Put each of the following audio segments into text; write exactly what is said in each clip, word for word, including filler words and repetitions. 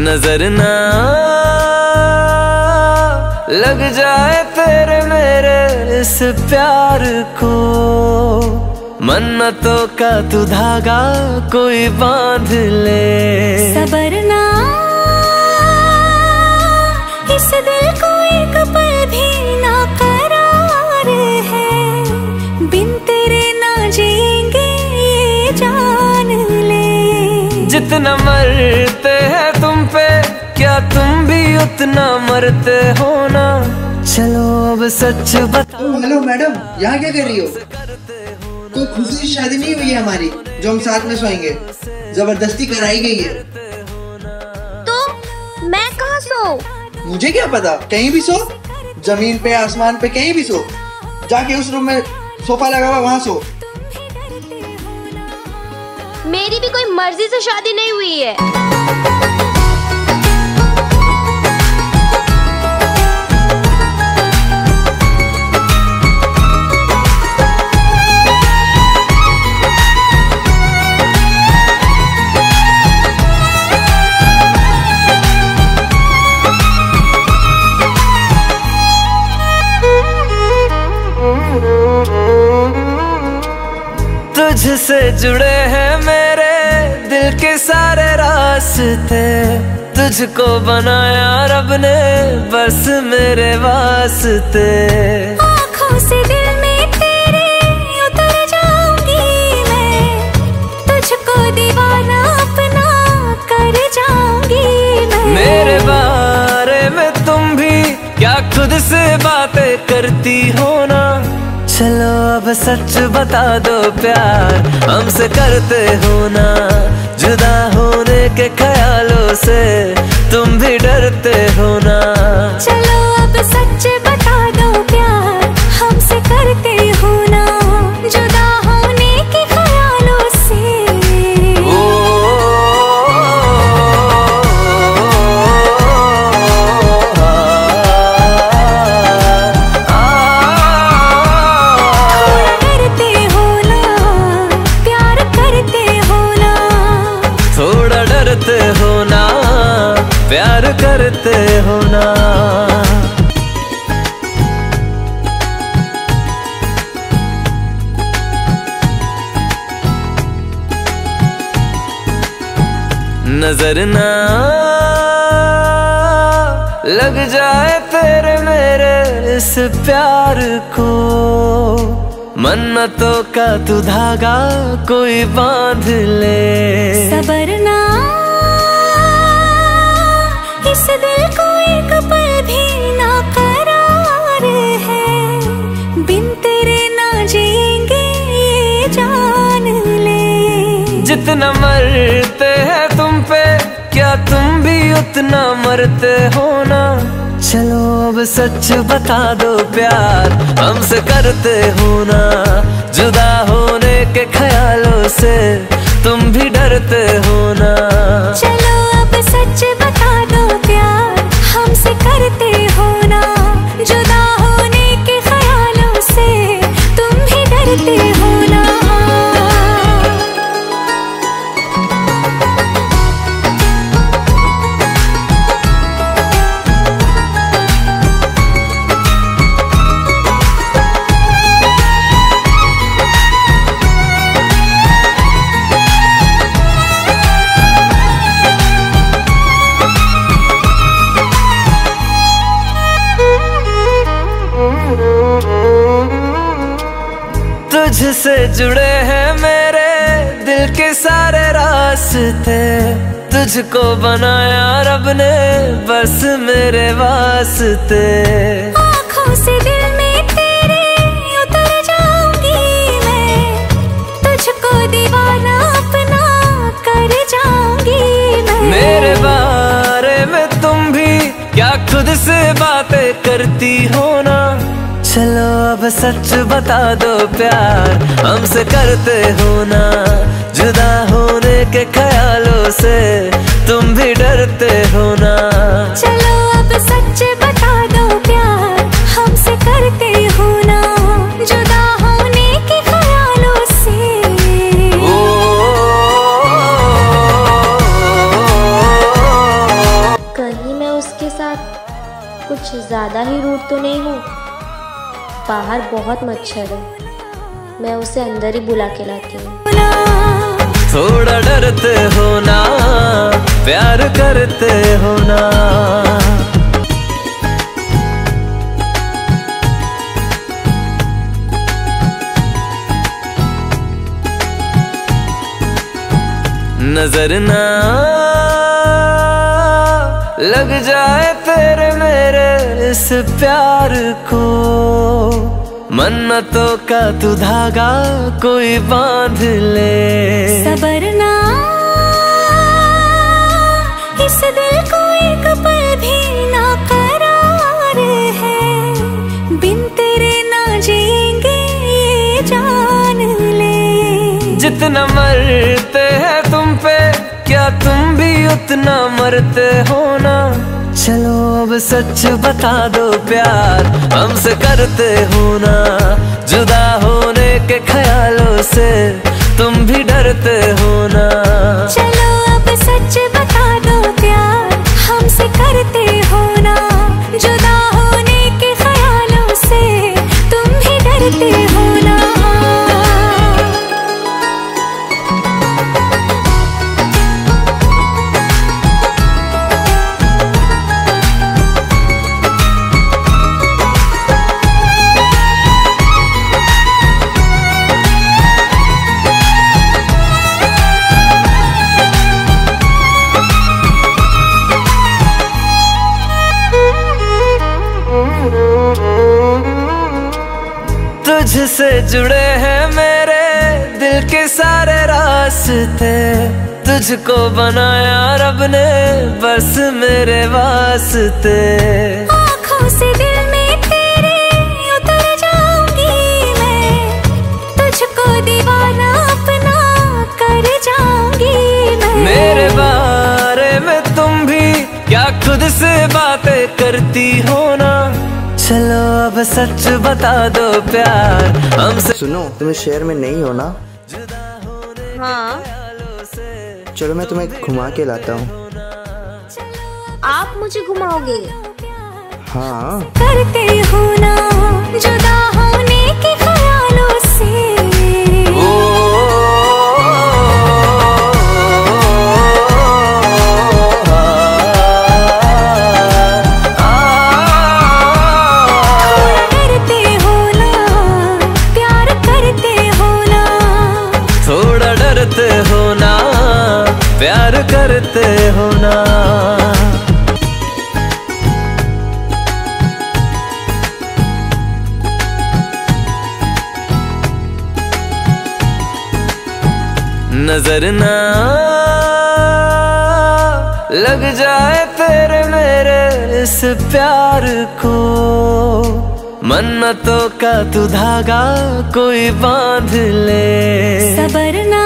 नजर ना लग जाए तेरे मेरे इस प्यार को, मन्नतों का तू धागा कोई बांध ले। सबर ना इस दिल को एक पल भी ना करार है, बिन तेरे ना जिएंगे ये जान ले। जितना मरते हैं तुम पे क्या तुम भी उतना मरते हो ना, चलो अब सच बताओ। हेलो मैडम, यहाँ क्या कर रही हो? कोई खुशी की शादी नहीं हुई है हमारी जो हम साथ में सोएंगे, जबरदस्ती कराई गई है। तो मैं कहाँ सो? मुझे क्या पता, कहीं भी सो, जमीन पे आसमान पे कहीं भी सो, जाके उस रूम में सोफा लगा हुआ वहाँ सो। मेरी भी कोई मर्जी से शादी नहीं हुई है। तुझसे जुड़े हैं मेरे दिल के सारे रास्ते, तुझको बनाया रब ने बस मेरे वास्ते। आँखों से दिल में तेरे उतर जाऊंगी मैं, तुझको दीवाना अपना कर जाऊंगी मैं। मेरे बारे में तुम भी क्या खुद से बातें करती हो ना, चलो अब सच बता दो प्यार हमसे करते हो ना। जुदा होने के ख्यालों से तुम भी डरते हो ना, चलो अब सच बता दो प्यार हमसे करते हो ना। जुदा होने के ख्यालों से ओ, करते हो ना, प्यार करते हो ना। नजर ना लग जाए तेरे मेरे इस प्यार को, मन्नतों का तू धागा कोई बांध ले। सबर ना इस दिल को एक पल भी ना करार है, बिन तेरे ना जिएंगे ये जान ले। जितना मरते हैं तुम पे क्या तुम भी उतना मरते हो ना, चलो अब सच बता दो प्यार हमसे करते हो ना। जुदा होने के ख्यालों से तुम भी डरते हो ना, चलो अब सच बता दो प्यार हमसे करते हो ना। जुदा होने के ख्यालों से तुम भी डरते हो ना। तुझसे जुड़े हैं मेरे दिल के सारे रास्ते, तुझको बनाया रब ने बस मेरे वास्ते। आँखों से दिल में तेरे उतर जाऊंगी मैं, तुझको दीवाना अपना कर जाऊंगी मैं। मेरे बारे में तुम भी क्या खुद से बातें करती हो ना, चलो अब सच बता दो प्यार हमसे करते हो ना। जुदा होने के ख्यालों से तुम भी डरते हो ना, चलो अब सच बता दो प्यार हमसे करते हो ना। जुदा होने के ख्यालों से ओ, ओ, ओ, ओ, ओ, ओ, ओ, हूँ? बाहर बहुत मच्छर है, मैं उसे अंदर ही बुला के लाती हूँ। थोड़ा डरते हो ना, प्यार करते हो ना। नजर ना लग जाए तेरे मेरे इस प्यार को, मन्नतों का तू धागा कोई बांध ले। सबर ना इस दिल को एक पल भी ना करार है, बिन तेरे ना जिएंगे ये जान ले। जितना मरते हैं तुम पे, क्या तुम भी उतना मरते हो ना। चलो अब सच बता दो प्यार हमसे करते हो ना। जुदा होने के ख्यालों से तुम भी डरते हो ना। चलो अब सच बता दो प्यार हमसे करते हो ना। जुदा होने के ख्यालों से तुम भी डरते हो ना। तुझसे जुड़े हैं मेरे दिल के सारे रास्ते, तुझको बनाया रब ने बस मेरे वास्ते। आँखों से दिल में तेरे उतर जाऊंगी मैं, तुझको दीवाना अपना कर जाऊंगी मैं। मेरे बारे में तुम भी क्या खुद से बातें करती हो ना। चलो अब सच बता दो प्यार हमसे। सुनो, तुम्हें शहर में नहीं हो ना? हाँ, चलो मैं तुम्हें घुमा के लाता हूँ। आप मुझे घुमाओगे? हाँ। करते हो ना जुदा होने के ख्यालों से। हो ना प्यार करते हो ना। नजर ना लग जाए तेरे मेरे इस प्यार को, मन्नतों का तू धागा कोई बांध ले। सबर ना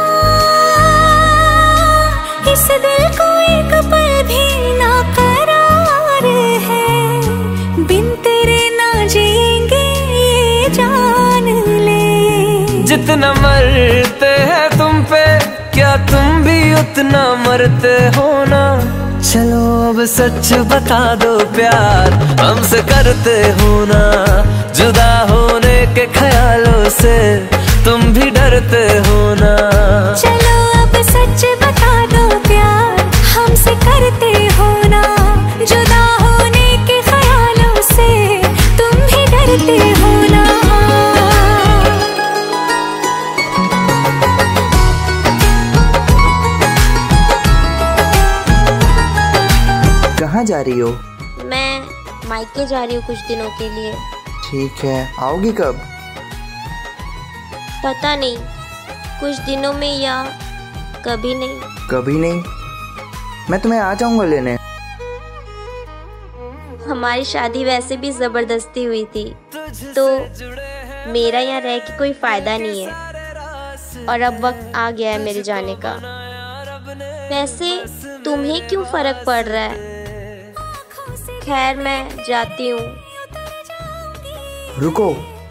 इस दिल को एक पल भी ना करार है, बिन तेरे ना जिएंगे ये जान ले। जितना मरते हैं तुम पे, क्या तुम भी उतना मरते हो ना। चलो अब सच बता दो प्यार हमसे करते हो ना। जुदा होने के ख्यालों से तुम भी डरते हो ना। चलो अब सच बता दो प्यार हमसे करते हो ना। जुदा होने के ख्यालों से तुम भी डरते हो ना। कहाँ जा रही हो? मैं मायके जा रही हूँ कुछ दिनों के लिए। ठीक है, आओगी कब? पता नहीं, कुछ दिनों में या कभी नहीं। कभी नहीं? मैं तुम्हें आ जाऊंगा लेने। हमारी शादी वैसे भी जबरदस्ती हुई थी, तो मेरा यहाँ रह के कोई फायदा नहीं है और अब वक्त आ गया है मेरे जाने का। वैसे तुम्हें क्यों फर्क पड़ रहा है? खैर मैं जाती हूँ। रुको,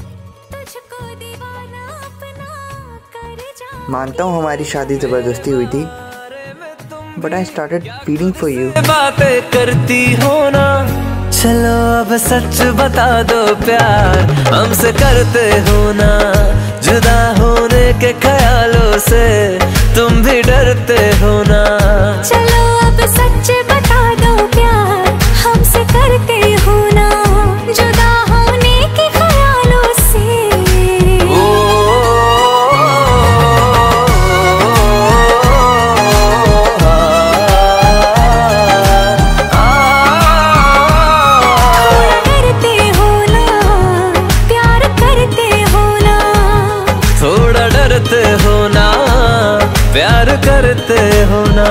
मानता हूँ हमारी शादी जबरदस्ती हुई थी, but I started feeling for you. बातें करती हो ना, चलो अब सच बता दो प्यार हमसे करते हो ना, जुदा होने के ख्यालों से तुम भी डरते हो ना। चलो अब सच बता दो प्यार हमसे करते हो ना, जुदा होने के ख्यालों से। ओ, थोड़ा डरते हो ना, प्यार करते हो ना।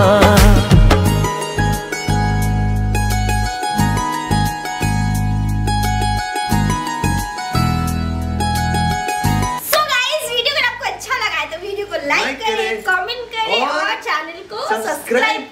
So guys, वीडियो अगर आपको अच्छा लगा है तो वीडियो को लाइक करें, कमेंट करें और चैनल को सब्सक्राइब